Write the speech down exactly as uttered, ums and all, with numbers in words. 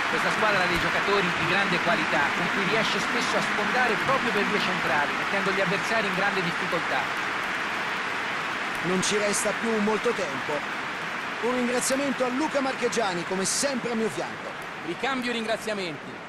Questa squadra ha dei giocatori di grande qualità, con cui riesce spesso a sfondare proprio per vie centrali, mettendo gli avversari in grande difficoltà. Non ci resta più molto tempo. Un ringraziamento a Luca Marchegiani, come sempre a mio fianco. Ricambio ringraziamenti.